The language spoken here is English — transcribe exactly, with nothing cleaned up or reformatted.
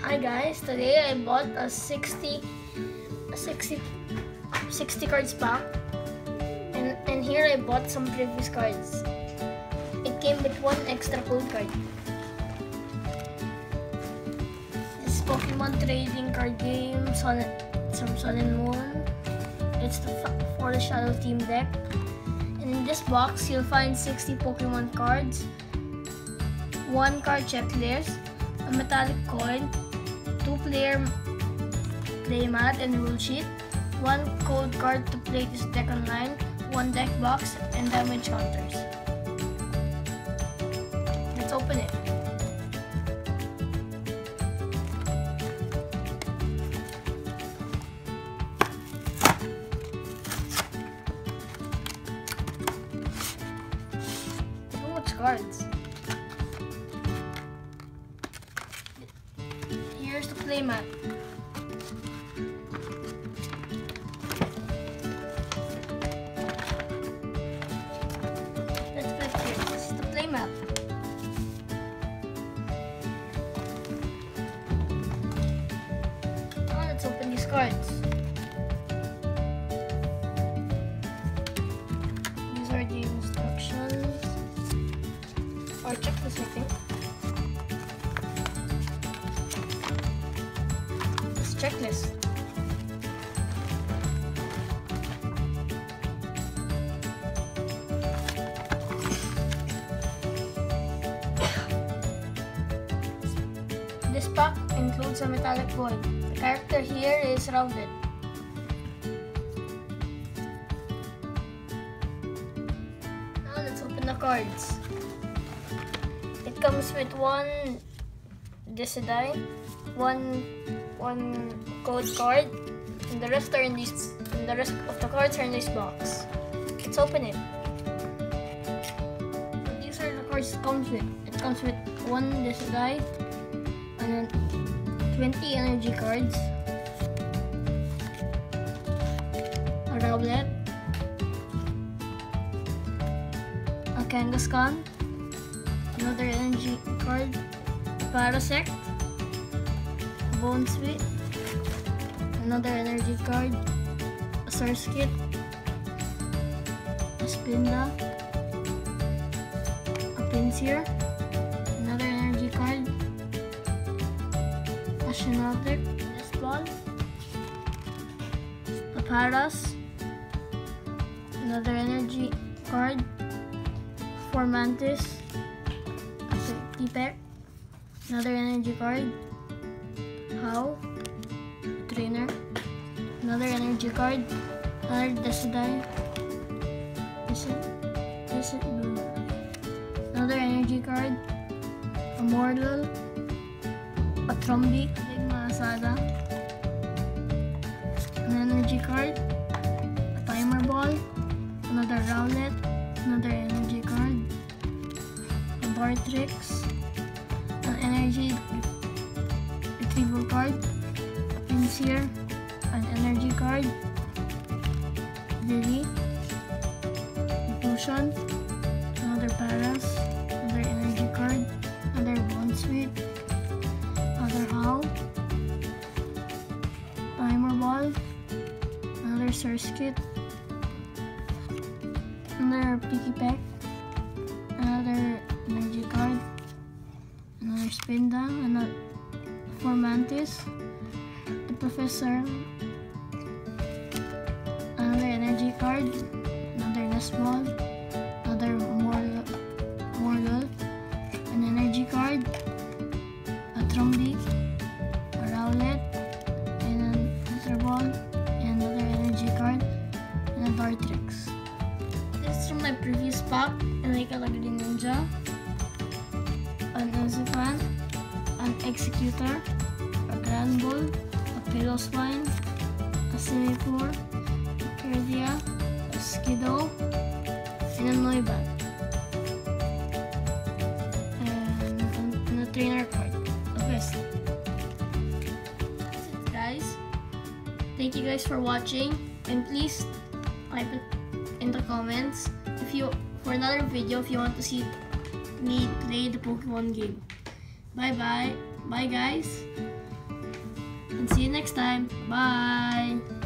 Hi guys, today I bought a sixty, a sixty, sixty cards pack, and, and here I bought some previous cards. It came with one extra code card. This Pokemon trading card game, Sun, from Sun and Moon. It's the, for the Shadow Team deck. And in this box, you'll find sixty Pokemon cards, one card checklist, a metallic coin, two player playmat and rule sheet, one code card to play this deck online, one deck box, and damage counters. Let's open it. So much cards. Here's the playmat. Let's flip here. This is the playmat. Now let's open these cards. These are the instructions. Or checklist, I think. Checklist. This pack includes a metallic coin. The character here is Rowlet. Now let's open the cards. It comes with one Decidueye, one one code card, and the rest are in this. And the rest of the cards are in this box. Let's open it. These are the cards it comes with. It comes with one Decidueye, and then twenty energy cards, a Rowlet, a Kangaskhan, another energy card, a Parasect, Bounsweet, another energy card, a Surskit, a Spinda, a Pinsir, another energy card, a Shiinotic, a Ball, a Paras, another energy card, four Mantis, a Tipek, another energy card, How, a trainer, another energy card, another Decidueye, this is, this is blue, another energy card, a Morelull, a Trumbeak, Big Masada, an energy card, a Timer Ball, another Rowlet, another energy card, a Dartrix, an energy retrieval card, a Pinsir, an energy card, Lily, a Potion, another Paras, another energy card, another Bounsweet, another How, Timer Ball, another Surskit, another Pikipek, another energy card, another Spinda, another four Mantis, the Professor, another energy card, another Nestball, another Morelull, an energy card, a Trumbeak, a Rowlet, and another Ball, and another energy card, and a Dartrix. This is from my previous pack, and I collected a Ninja, an Uzipan, an Executor, a Granbull, a Piloswine, a Simipour, a Kirlia, a Skiddo, and a Noibat, and, and a trainer card, a Vest. That's it, guys. Thank you guys for watching, and please type it in the comments if you for another video if you want to see me play the Pokemon game. Bye bye. Bye guys. and see you next time. Bye!